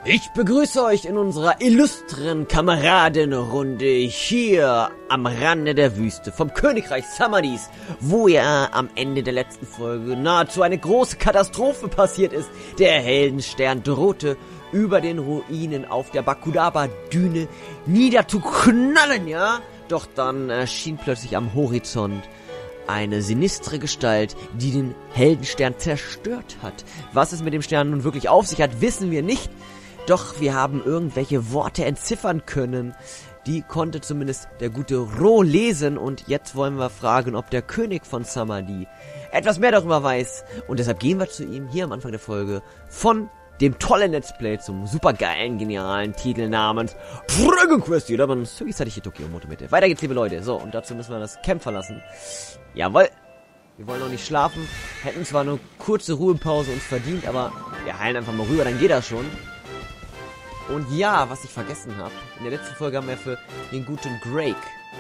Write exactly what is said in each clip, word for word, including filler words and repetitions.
Ich begrüße euch in unserer illustren Kameradenrunde hier am Rande der Wüste vom Königreich Samadis, wo ja am Ende der letzten Folge nahezu eine große Katastrophe passiert ist. Der Heldenstern drohte über den Ruinen auf der Bakudaba-Düne niederzuknallen, ja? Doch dann erschien plötzlich am Horizont eine sinistre Gestalt, die den Heldenstern zerstört hat. Was es mit dem Stern nun wirklich auf sich hat, wissen wir nicht. Doch wir haben irgendwelche Worte entziffern können. Die konnte zumindest der gute Ro lesen. Und jetzt wollen wir fragen, ob der König von Samadi etwas mehr darüber weiß. Und deshalb gehen wir zu ihm hier am Anfang der Folge von dem tollen Let's Play zum supergeilen, genialen Titel namens Dragon Quest. Oder man Sugisatiki Tokyo Motomete. Weiter geht's, liebe Leute. So, und dazu müssen wir das Camp verlassen. Jawohl. Wir wollen noch nicht schlafen. Hätten zwar eine kurze Ruhepause uns verdient, aber wir heilen einfach mal rüber, dann geht das schon. Und ja, was ich vergessen habe, in der letzten Folge haben wir für den guten Greg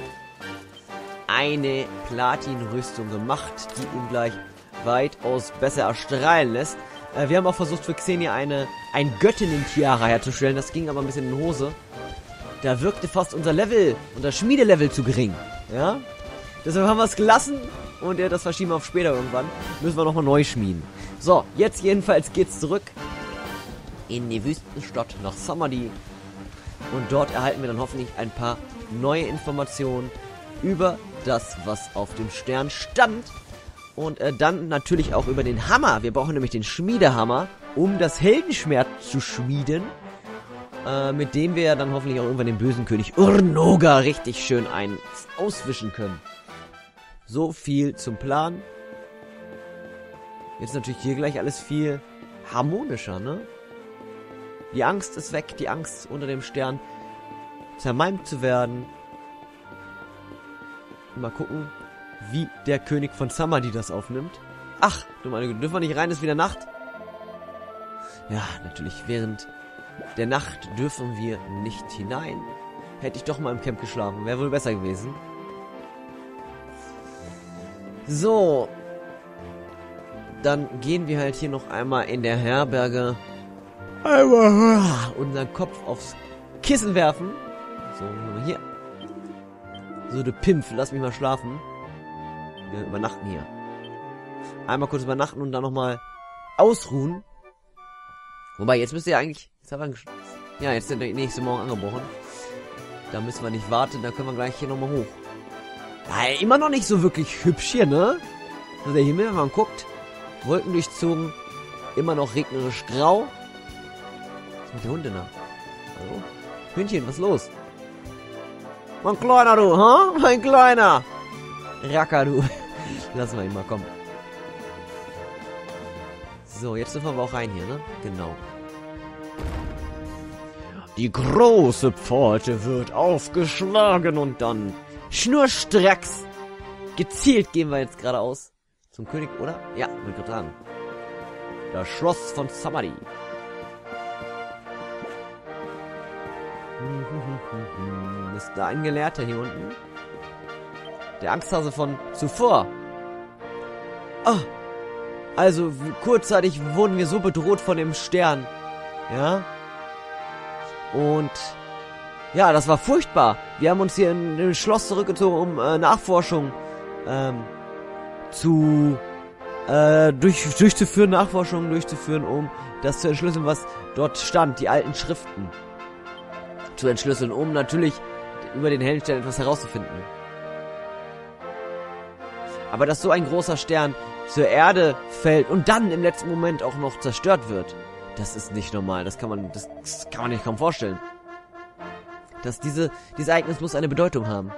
eine Platin-Rüstung gemacht, die ihn gleich weitaus besser erstrahlen lässt. Äh, wir haben auch versucht für Xenia eine ein Göttinnen-Tiara herzustellen, das ging aber ein bisschen in die Hose. Da wirkte fast unser Level, unser Schmiedelevel zu gering, ja. Deshalb haben wir es gelassen und äh, das verschieben wir auf später irgendwann. Müssen wir nochmal neu schmieden. So, jetzt jedenfalls geht's zurück in die Wüstenstadt nach Samadi. Und dort erhalten wir dann hoffentlich ein paar neue Informationen über das, was auf dem Stern stand. Und äh, dann natürlich auch über den Hammer. Wir brauchen nämlich den Schmiedehammer, um das Heldenschwert zu schmieden. Äh, mit dem wir dann hoffentlich auch irgendwann den bösen König Urnoga richtig schön ein auswischen können. So viel zum Plan. Jetzt natürlich hier gleich alles viel harmonischer, ne? Die Angst ist weg, die Angst unter dem Stern zermalmt zu werden. Mal gucken, wie der König von Samadi das aufnimmt. Ach, du meine Güte, dürfen wir nicht rein, ist wieder Nacht? Ja, natürlich, während der Nacht dürfen wir nicht hinein. Hätte ich doch mal im Camp geschlafen, wäre wohl besser gewesen. So. Dann gehen wir halt hier noch einmal in der Herberge unseren Kopf aufs Kissen werfen. So, hier. So, du Pimpf, lass mich mal schlafen. Wir übernachten hier. Einmal kurz übernachten und dann nochmal ausruhen. Wobei, jetzt müsst ihr eigentlich... Jetzt haben wir, ja, jetzt ist der nächste Morgen angebrochen. Da müssen wir nicht warten, da können wir gleich hier nochmal hoch. Ja, immer noch nicht so wirklich hübsch hier, ne? Also der Himmel, wenn man guckt, Wolken durchzogen, immer noch regnerisch grau. Was ist mit der Hunde da? Hallo? Hündchen, was ist los? Mein Kleiner, du, ha? Huh? Mein Kleiner! Racker, du. Lassen wir ihn mal, komm. So, jetzt dürfen wir auch rein hier, ne? Genau. Die große Pforte wird aufgeschlagen und dann schnurstracks gezielt gehen wir jetzt geradeaus zum König, oder? Ja, will ich gerade sagen. Das Schloss von Samadi. Ist da ein Gelehrter hier unten? Der Angsthase von zuvor. Ah, also kurzzeitig wurden wir so bedroht von dem Stern. Ja. Und ja, das war furchtbar. Wir haben uns hier in ein Schloss zurückgezogen, um äh, Nachforschung ähm, zu äh, durch, durchzuführen, Nachforschungen durchzuführen, um das zu entschlüsseln, was dort stand, die alten Schriften zu entschlüsseln, um natürlich über den Heldenstern etwas herauszufinden. Aber dass so ein großer Stern zur Erde fällt und dann im letzten Moment auch noch zerstört wird, das ist nicht normal. Das kann man, das, das kann man nicht kaum vorstellen. Dass diese, dieses Ereignis muss eine Bedeutung haben.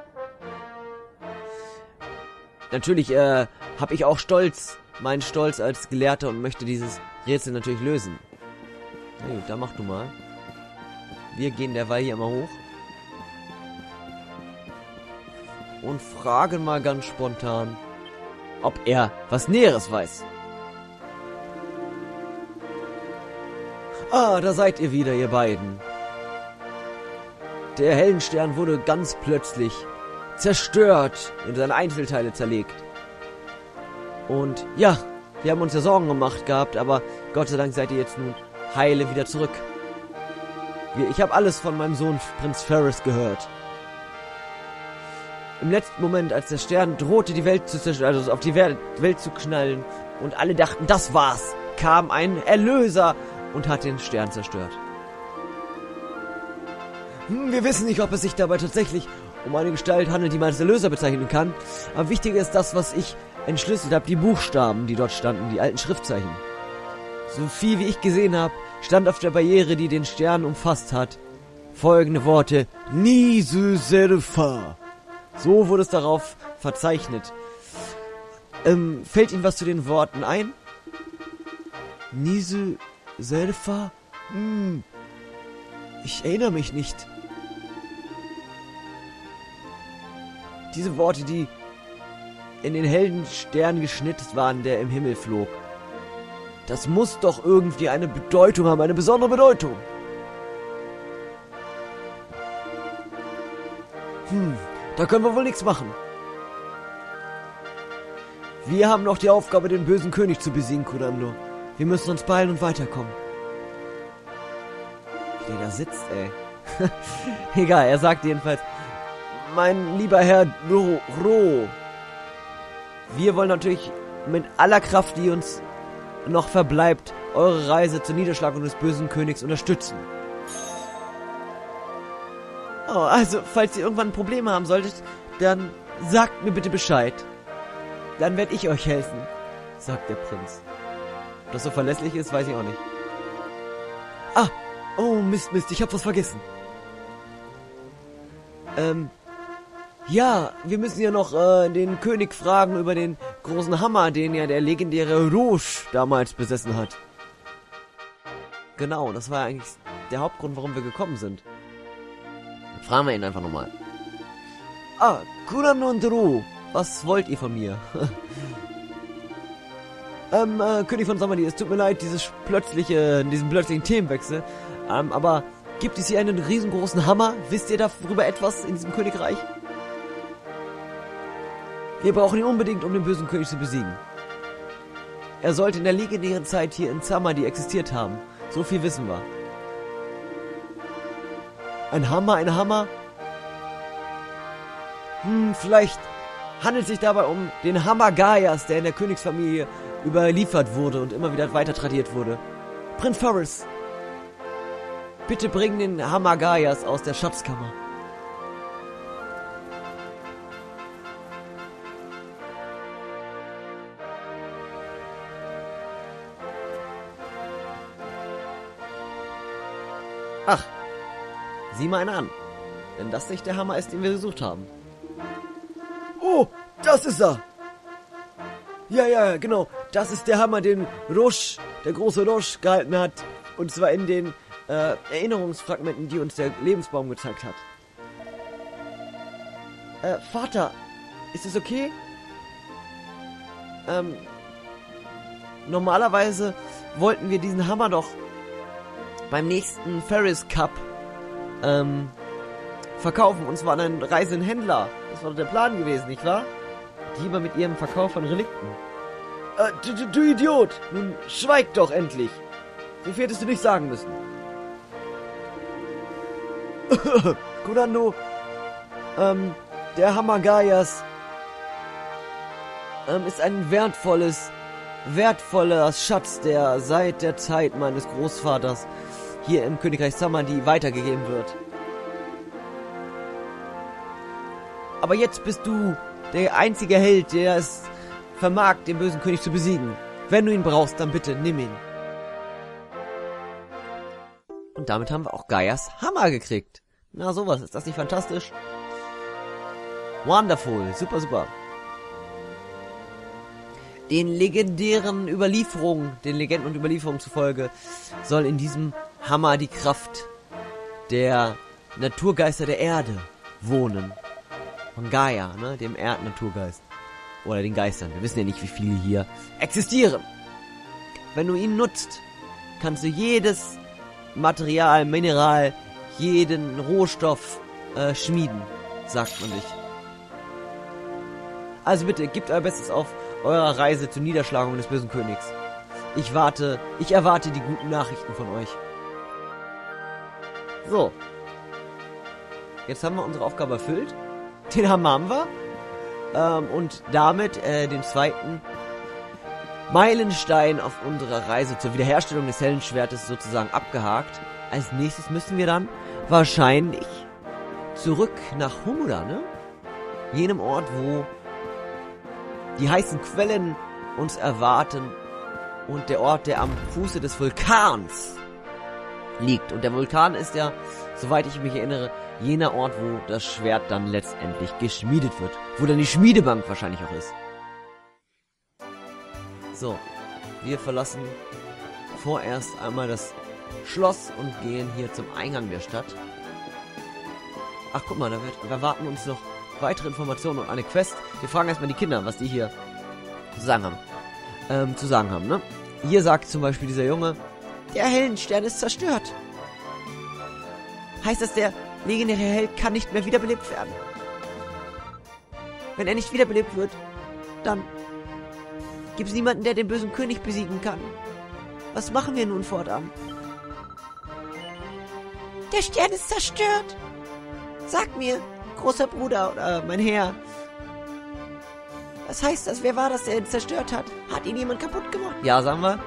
Natürlich äh, habe ich auch Stolz, meinen Stolz als Gelehrter und möchte dieses Rätsel natürlich lösen. Na gut, dann mach du mal. Wir gehen derweil hier mal hoch. Und fragen mal ganz spontan, ob er was Näheres weiß. Ah, da seid ihr wieder, ihr beiden. Der Heldenstern wurde ganz plötzlich zerstört, in seine Einzelteile zerlegt. Und ja, wir haben uns ja Sorgen gemacht gehabt, aber Gott sei Dank seid ihr jetzt nun heile wieder zurück. Ich habe alles von meinem Sohn Prinz Ferris gehört. Im letzten Moment, als der Stern drohte, die Welt zu zerstören, also auf die Welt zu knallen, und alle dachten, das war's, kam ein Erlöser und hat den Stern zerstört. Hm, wir wissen nicht, ob es sich dabei tatsächlich um eine Gestalt handelt, die man als Erlöser bezeichnen kann. Aber wichtiger ist das, was ich entschlüsselt habe, die Buchstaben, die dort standen, die alten Schriftzeichen. So viel wie ich gesehen habe, stand auf der Barriere, die den Stern umfasst hat, folgende Worte: Nisu Serfa. So wurde es darauf verzeichnet. Ähm, fällt Ihnen was zu den Worten ein? Nisu Serfa? Hm. Ich erinnere mich nicht. Diese Worte, die in den hellen Stern geschnitzt waren, der im Himmel flog. Das muss doch irgendwie eine Bedeutung haben, eine besondere Bedeutung. Hm, da können wir wohl nichts machen. Wir haben noch die Aufgabe, den bösen König zu besiegen, Kurando. Wir müssen uns beeilen und weiterkommen. Wie der da sitzt, ey. Egal, er sagt jedenfalls: Mein lieber Herr Ro, Ro, wir wollen natürlich mit aller Kraft, die uns noch verbleibt, eure Reise zur Niederschlagung des bösen Königs unterstützen. Oh, also, falls ihr irgendwann Probleme haben solltet, dann sagt mir bitte Bescheid. Dann werde ich euch helfen, sagt der Prinz. Ob das so verlässlich ist, weiß ich auch nicht. Ah, oh Mist, Mist, ich hab was vergessen. Ähm, ja, wir müssen ja noch äh, den König fragen über den großen Hammer, den ja der legendäre Rouge damals besessen hat. Genau, das war eigentlich der Hauptgrund, warum wir gekommen sind. Dann fragen wir ihn einfach nochmal. Ah, Kurando und Ru, was wollt ihr von mir? ähm, äh, König von Samadhi, es tut mir leid, dieses plötzliche, diesen plötzlichen Themenwechsel. Ähm, aber gibt es hier einen riesengroßen Hammer? Wisst ihr darüber etwas in diesem Königreich? Wir brauchen ihn unbedingt, um den bösen König zu besiegen. Er sollte in der legendären Zeit hier in Samadhi existiert haben. So viel wissen wir. Ein Hammer, ein Hammer? Hm, vielleicht handelt es sich dabei um den Hammer Gaias, der in der Königsfamilie überliefert wurde und immer wieder weiter tradiert wurde. Prinz Ferris, bitte bring den Hammer Gaias aus der Schatzkammer. Ach, sieh mal einen an. Wenn das nicht der Hammer ist, den wir gesucht haben. Oh, das ist er! Ja, ja, genau. Das ist der Hammer, den Rouge, der große Rouge, gehalten hat. Und zwar in den äh, Erinnerungsfragmenten, die uns der Lebensbaum gezeigt hat. Äh, Vater, ist es okay? Ähm, normalerweise wollten wir diesen Hammer doch beim nächsten Ferris Cup ähm, verkaufen. Und zwar an einen reisenden Händler. Das war doch der Plan gewesen, nicht wahr? Diebe mit ihrem Verkauf von Relikten. Äh, du, du, du Idiot! Nun schweig doch endlich! So viel hättest du nicht sagen müssen. Kurando, ähm, der Hammer Gaias ähm, ist ein wertvolles, wertvoller Schatz, der seit der Zeit meines Großvaters hier im Königreich Samadhi weitergegeben wird. Aber jetzt bist du der einzige Held, der es vermag, den bösen König zu besiegen. Wenn du ihn brauchst, dann bitte nimm ihn. Und damit haben wir auch Gaias Hammer gekriegt. Na sowas, ist das nicht fantastisch? Wonderful, super, super. Den legendären Überlieferungen, den Legenden und Überlieferungen zufolge, soll in diesem Hammer die Kraft der Naturgeister der Erde wohnen. Von Gaia, ne, dem Erdnaturgeist. Oder den Geistern. Wir wissen ja nicht, wie viele hier existieren. Wenn du ihn nutzt, kannst du jedes Material, Mineral, jeden Rohstoff äh, schmieden, sagt man sich. Also bitte, gebt euer Bestes auf eurer Reise zur Niederschlagung des bösen Königs. Ich warte, ich erwarte die guten Nachrichten von euch. So. Jetzt haben wir unsere Aufgabe erfüllt. Den Hammer haben wir. Ähm, und damit äh, den zweiten Meilenstein auf unserer Reise zur Wiederherstellung des Heldenschwertes sozusagen abgehakt. Als nächstes müssen wir dann wahrscheinlich zurück nach Homura, ne? Jenem Ort, wo die heißen Quellen uns erwarten und der Ort, der am Fuße des Vulkans liegt. Und der Vulkan ist ja, soweit ich mich erinnere, jener Ort, wo das Schwert dann letztendlich geschmiedet wird. Wo dann die Schmiedebank wahrscheinlich auch ist. So, wir verlassen vorerst einmal das Schloss und gehen hier zum Eingang der Stadt. Ach, guck mal, da, wird, da warten uns noch weitere Informationen und eine Quest. Wir fragen erstmal die Kinder, was die hier zu sagen haben. Ähm, zu sagen haben, ne? Hier sagt zum Beispiel dieser Junge, der Heldenstern ist zerstört. Heißt das, der legendäre Held kann nicht mehr wiederbelebt werden? Wenn er nicht wiederbelebt wird, dann gibt es niemanden, der den bösen König besiegen kann. Was machen wir nun fortan? Der Stern ist zerstört. Sag mir, großer Bruder oder mein Herr. Was heißt das? Wer war das, der ihn zerstört hat? Hat ihn jemand kaputt gemacht? Ja, sagen wir.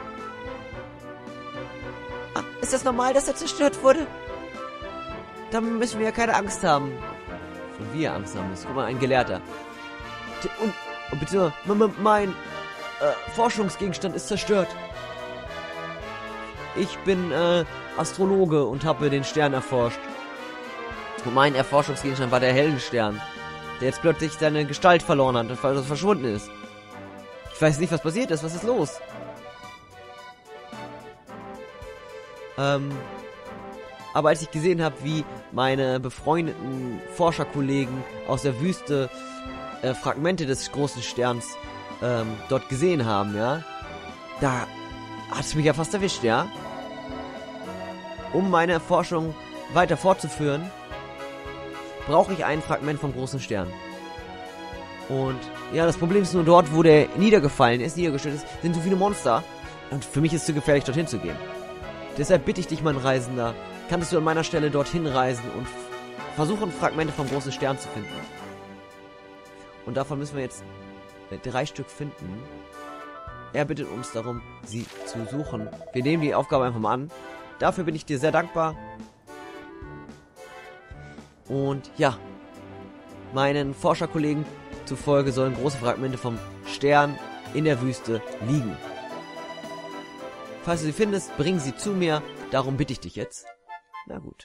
Ah, ist das normal, dass er zerstört wurde? Dann müssen wir ja keine Angst haben. Von wir Angst haben müssen. Guck mal, ein Gelehrter. Und, und bitte, mein äh, Forschungsgegenstand ist zerstört. Ich bin äh, Astrologe und habe den Stern erforscht. Und mein Erforschungsgegenstand war der Heldenstern, der jetzt plötzlich seine Gestalt verloren hat und also verschwunden ist. Ich weiß nicht, was passiert ist. Was ist los? Ähm, aber als ich gesehen habe, wie meine befreundeten Forscherkollegen aus der Wüste äh, Fragmente des großen Sterns ähm, dort gesehen haben, ja, da hat es mich ja fast erwischt, ja. Um meine Forschung weiter fortzuführen, brauche ich ein Fragment vom großen Stern. Und ja, das Problem ist nur dort, wo der niedergefallen ist, niedergestellt ist, sind so viele Monster. Und für mich ist es zu gefährlich, dorthin zu gehen. Deshalb bitte ich dich, mein Reisender, kannst du an meiner Stelle dorthin reisen und versuchen, Fragmente vom großen Stern zu finden. Und davon müssen wir jetzt drei Stück finden. Er bittet uns darum, sie zu suchen. Wir nehmen die Aufgabe einfach mal an. Dafür bin ich dir sehr dankbar. Und ja, meinen Forscherkollegen zufolge sollen große Fragmente vom Stern in der Wüste liegen. Falls du sie findest, bring sie zu mir. Darum bitte ich dich jetzt. Na gut.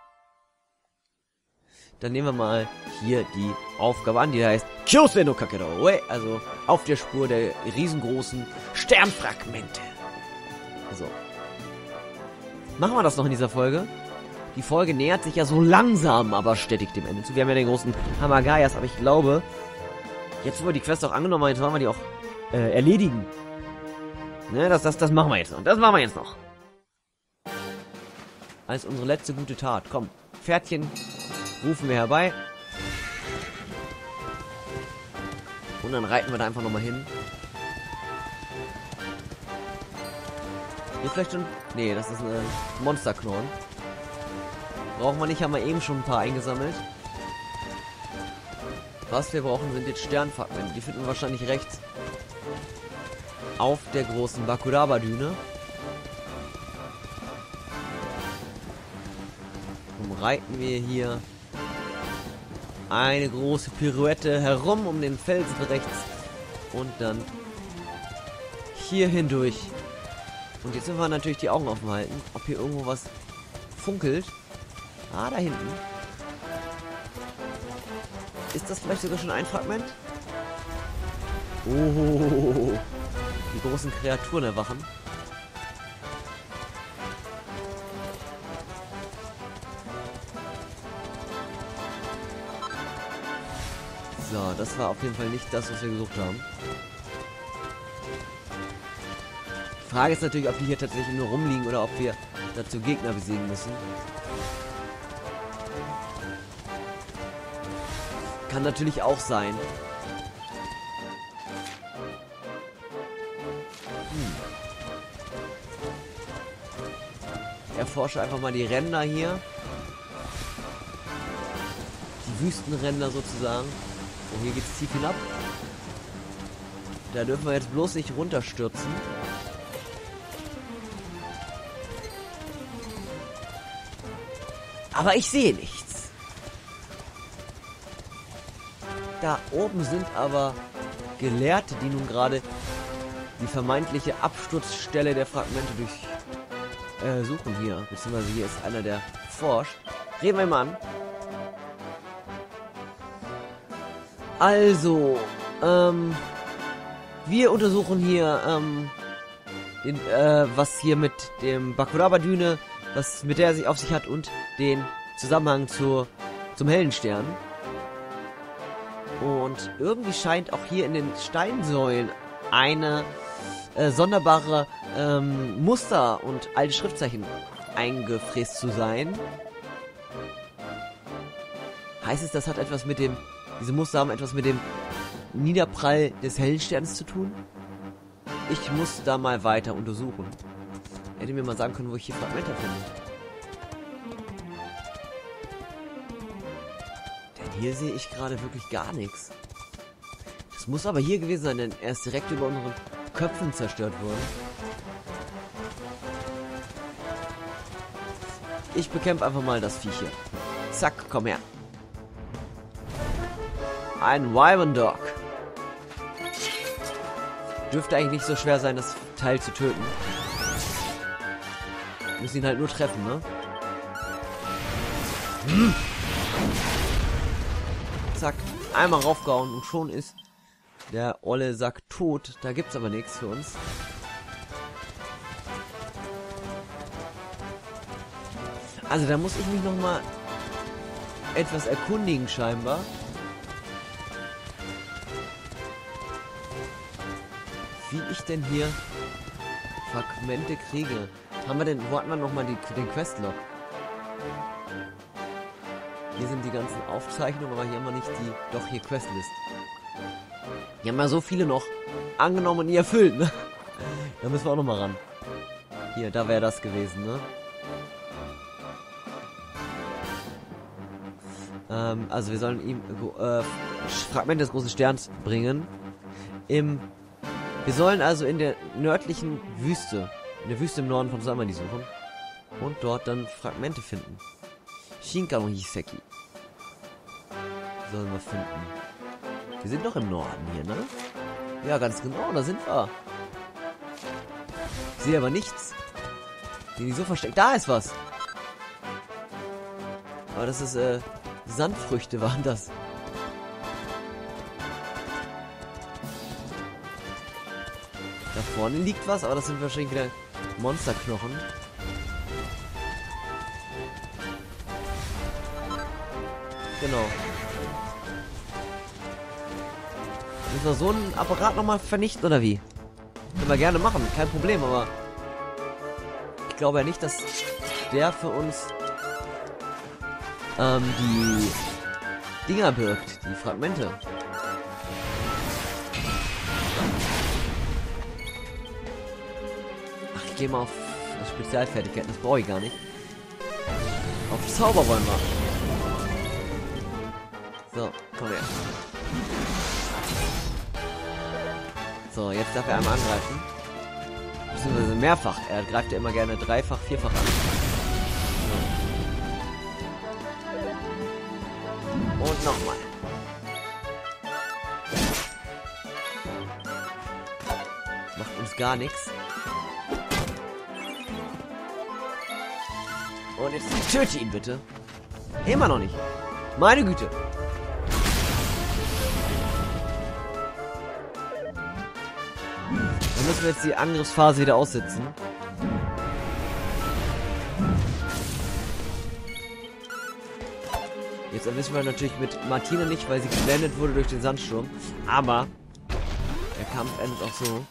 Dann nehmen wir mal hier die Aufgabe an, die heißt Kyose no Kakeroe, also auf der Spur der riesengroßen Sternfragmente. So. Machen wir das noch in dieser Folge? Die Folge nähert sich ja so langsam, aber stetig dem Ende zu. Wir haben ja den großen Hamagayas, aber ich glaube, jetzt wo wir die Quest auch angenommen haben, jetzt wollen wir die auch äh, erledigen. Ne, das, das, das machen wir jetzt noch. Das machen wir jetzt noch. Als unsere letzte gute Tat. Komm, Pferdchen rufen wir herbei. Und dann reiten wir da einfach nochmal hin. Hier vielleicht schon... Nee, das ist ein Monsterknorn. Brauchen wir nicht, haben wir eben schon ein paar eingesammelt. Was wir brauchen, sind jetzt Sternfragmente. Die finden wir wahrscheinlich rechts auf der großen Bakuraba-Düne. Dann reiten wir hier eine große Pirouette herum um den Felsen rechts und dann hier hindurch. Und jetzt müssen wir natürlich die Augen offen halten, ob hier irgendwo was funkelt. Ah, da hinten. Ist das vielleicht sogar schon ein Fragment? Oh, die großen Kreaturen erwachen. So, das war auf jeden Fall nicht das, was wir gesucht haben. Die Frage ist natürlich, ob die hier tatsächlich nur rumliegen oder ob wir dazu Gegner besiegen müssen. Kann natürlich auch sein. Hm. Erforsche einfach mal die Ränder hier. Wüstenränder sozusagen. Oh, hier geht's tief hinab. Da dürfen wir jetzt bloß nicht runterstürzen. Aber ich sehe nichts. Da oben sind aber Gelehrte, die nun gerade die vermeintliche Absturzstelle der Fragmente durch äh, suchen hier. Beziehungsweise hier ist einer, der forscht. Reden wir mal an. Also, ähm, wir untersuchen hier, ähm, den, äh, was hier mit dem Bakuraba-Düne, was mit der sich auf sich hat und den Zusammenhang zur, zum hellen Stern. Und irgendwie scheint auch hier in den Steinsäulen eine äh, sonderbare ähm, Muster und alte Schriftzeichen eingefräst zu sein. Heißt es, das hat etwas mit dem, diese Muster haben etwas mit dem Niederprall des hellen Sterns zu tun? Ich muss da mal weiter untersuchen. Hätte mir mal sagen können, wo ich hier Fragmente finde. Denn hier sehe ich gerade wirklich gar nichts. Das muss aber hier gewesen sein, denn er ist direkt über unseren Köpfen zerstört worden. Ich bekämpfe einfach mal das Viech hier. Zack, komm her. Ein Wyvern Dog. Dürfte eigentlich nicht so schwer sein, das Teil zu töten. Wir müssen ihn halt nur treffen, ne? Hm. Zack, einmal raufgehauen und schon ist der olle Sack tot. Da gibt's aber nichts für uns. Also da muss ich mich noch mal etwas erkundigen scheinbar. Wie ich denn hier Fragmente kriege. Haben wir denn, wo hatten wir noch mal die, den Questlog? Hier sind die ganzen Aufzeichnungen, aber hier haben wir nicht die, doch hier Questlist. Hier haben wir so viele noch angenommen und nie erfüllt, ne? Da müssen wir auch noch mal ran. Hier, da wäre das gewesen, ne? Ähm, also wir sollen ihm äh, Fragmente des großen Sterns bringen. Im Wir sollen also in der nördlichen Wüste, in der Wüste im Norden von Samadhi suchen und dort dann Fragmente finden. Shinka no Hiseki sollen wir finden. Wir sind noch im Norden hier, ne? Ja, ganz genau, da sind wir. Ich sehe aber nichts. Die so versteckt. Da ist was. Aber das ist, äh, Sandfrüchte waren das. Da vorne liegt was, aber das sind wahrscheinlich wieder Monsterknochen. Genau. Müssen wir so einen Apparat nochmal vernichten, oder wie? Können wir gerne machen, kein Problem, aber ich glaube ja nicht, dass der für uns ähm, die Dinger birgt, die Fragmente. Ich gehe mal auf das Spezialfertigkeiten, das brauche ich gar nicht. Auf Zauber wollen wir. So, komm her. So, jetzt darf er einmal angreifen. Beziehungsweise mehrfach. Er greift ja immer gerne dreifach, vierfach an. So. Und nochmal. Macht uns gar nichts. Und jetzt töte ihn bitte. Immer noch nicht. Meine Güte. Dann müssen wir jetzt die Angriffsphase wieder aussitzen. Jetzt erwischen wir natürlich mit Martina nicht, weil sie geblendet wurde durch den Sandsturm. Aber der Kampf endet auch so.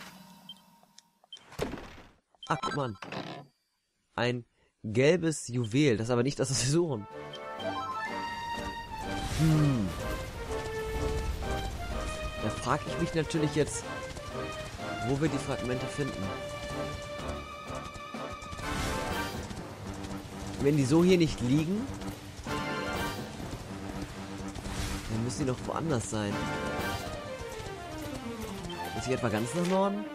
Ach, guck mal. Ein gelbes Juwel. Das ist aber nicht das, was wir suchen. Hm. Da frage ich mich natürlich jetzt, wo wir die Fragmente finden. Wenn die so hier nicht liegen, Dann müssen die noch woanders sein. Muss ich etwa ganz nach Norden?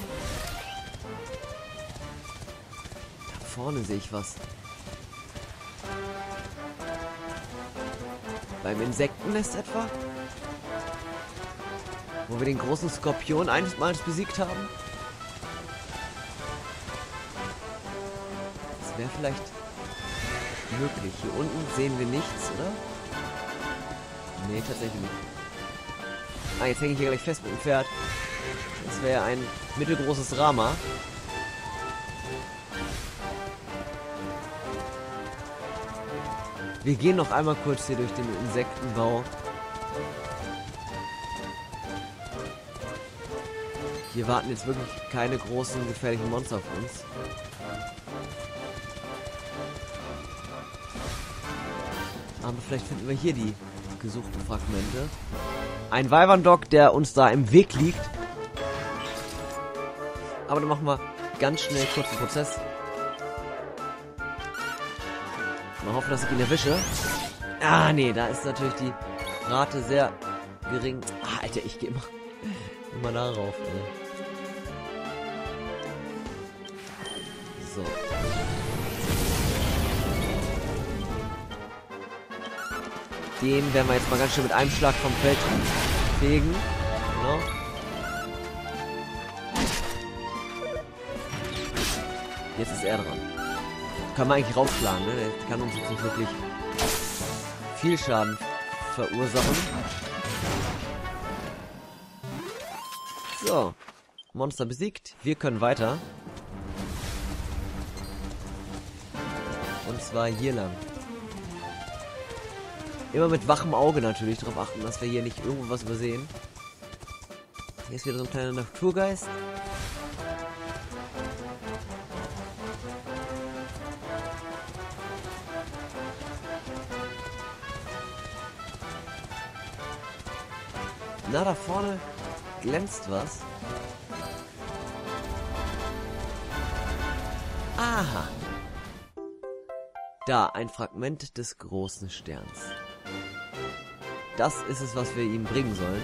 Da vorne sehe ich was. Beim Insektennest etwa? Wo wir den großen Skorpion einstmals besiegt haben? Das wäre vielleicht möglich. Hier unten sehen wir nichts, oder? Nee, tatsächlich nicht. Ah, jetzt hänge ich hier gleich fest mit dem Pferd. Das wäre ein mittelgroßes Rama. Wir gehen noch einmal kurz hier durch den Insektenbau. Hier warten jetzt wirklich keine großen gefährlichen Monster auf uns. Aber vielleicht finden wir hier die gesuchten Fragmente. Ein Wyvern-Dog, der uns da im Weg liegt. Aber dann machen wir ganz schnell kurz den Prozess. Mal hoffen, dass ich ihn erwische. Ah, nee, da ist natürlich die Rate sehr gering. Ah, Alter, ich gehe immer, immer darauf, ey. So. Den werden wir jetzt mal ganz schön mit einem Schlag vom Feld fegen. Genau. Jetzt ist er dran. Kann man eigentlich rausschlagen, ne? Der kann uns jetzt nicht wirklich viel Schaden verursachen. So. Monster besiegt. Wir können weiter. Und zwar hier lang. Immer mit wachem Auge natürlich darauf achten, dass wir hier nicht irgendwo was übersehen. Hier ist wieder so ein kleiner Naturgeist. Na, da vorne glänzt was. Aha. Da, ein Fragment des großen Sterns. Das ist es, was wir ihm bringen sollen.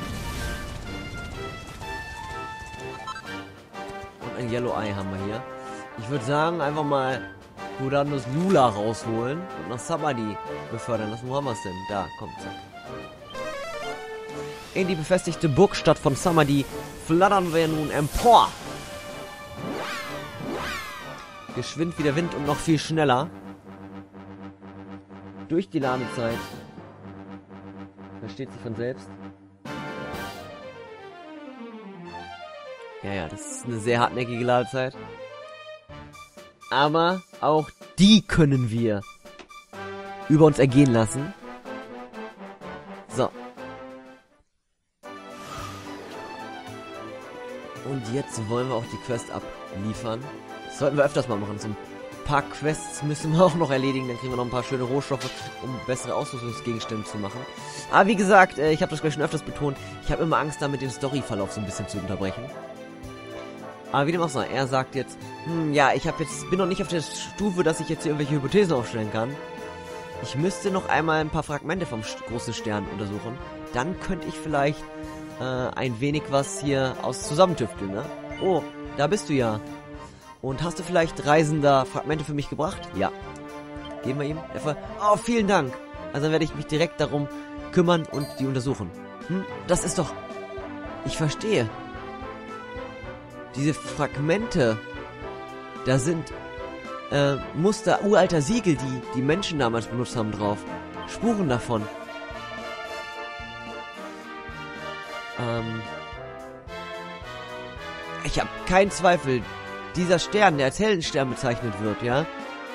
Und ein Yellow Eye haben wir hier. Ich würde sagen, einfach mal Kuranus Lula rausholen und nach Samadhi befördern lassen. Wo haben wir es denn? Da, kommt, zack. In die befestigte Burgstadt von Samadhi flattern wir nun empor. Geschwind wie der Wind und noch viel schneller. Durch die Ladezeit. Versteht sich von selbst. Ja, ja, das ist eine sehr hartnäckige Ladezeit. Aber auch die können wir über uns ergehen lassen. So. Und jetzt wollen wir auch die Quest abliefern. Das sollten wir öfters mal machen. So ein paar Quests müssen wir auch noch erledigen. Dann kriegen wir noch ein paar schöne Rohstoffe, um bessere Ausrüstungsgegenstände zu machen. Aber wie gesagt, ich habe das gleich schon öfters betont. Ich habe immer Angst, damit den Storyverlauf so ein bisschen zu unterbrechen. Aber wie dem auch sei, er sagt jetzt, hm, ja, ich habe jetzt bin noch nicht auf der Stufe, dass ich jetzt hier irgendwelche Hypothesen aufstellen kann. Ich müsste noch einmal ein paar Fragmente vom großen Stern untersuchen. Dann könnte ich vielleicht äh, ein wenig was hier aus zusammentüfteln, ne? Oh, da bist du ja. Und hast du vielleicht Reisender Fragmente für mich gebracht? Ja. Geben wir ihm. Oh, vielen Dank. Also dann werde ich mich direkt darum kümmern und die untersuchen. Hm, das ist doch... Ich verstehe. Diese Fragmente, da sind äh, Muster uralter Siegel, die die Menschen damals benutzt haben, drauf. Spuren davon. Ähm... Ich habe keinen Zweifel, dieser Stern, der als Heldenstern bezeichnet wird, ja?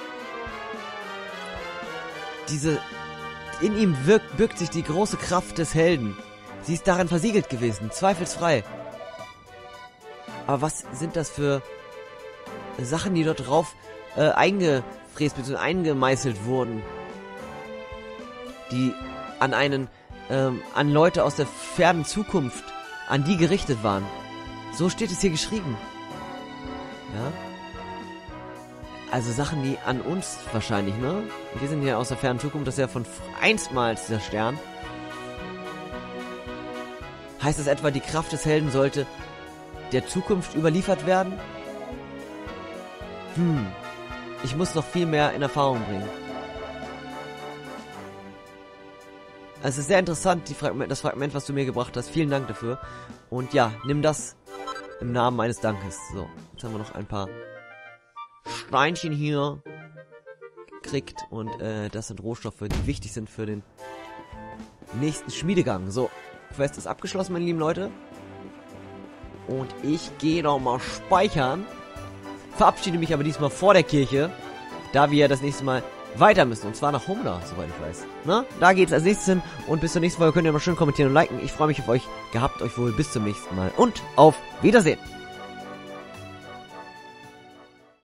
Diese... In ihm wirkt, birgt sich die große Kraft des Helden. Sie ist darin versiegelt gewesen, zweifelsfrei. Aber was sind das für Sachen, die dort drauf äh, eingefräst bzw. eingemeißelt wurden? Die an einen, ähm, an Leute aus der fernen Zukunft, an die gerichtet waren. So steht es hier geschrieben. Ja? Also Sachen, die an uns wahrscheinlich, ne? Wir sind ja aus der fernen Zukunft, das ist ja von einstmals dieser Stern. Heißt das etwa, die Kraft des Helden sollte der Zukunft überliefert werden? Hm. Ich muss noch viel mehr in Erfahrung bringen. Also es ist sehr interessant, die Fragment, das Fragment, was du mir gebracht hast. Vielen Dank dafür. Und ja, nimm das im Namen meines Dankes. So, jetzt haben wir noch ein paar Steinchen hier gekriegt. Und äh, das sind Rohstoffe, die wichtig sind für den nächsten Schmiedegang. So, Quest ist abgeschlossen, meine lieben Leute. Und ich gehe nochmal speichern. Verabschiede mich aber diesmal vor der Kirche, da wir das nächste Mal weiter müssen. Und zwar nach Humda, soweit ich weiß. Na, da geht's als nächstes hin. Und bis zur nächsten Folge könnt ihr mal schön kommentieren und liken. Ich freue mich auf euch. Gehabt euch wohl. Bis zum nächsten Mal. Und auf Wiedersehen.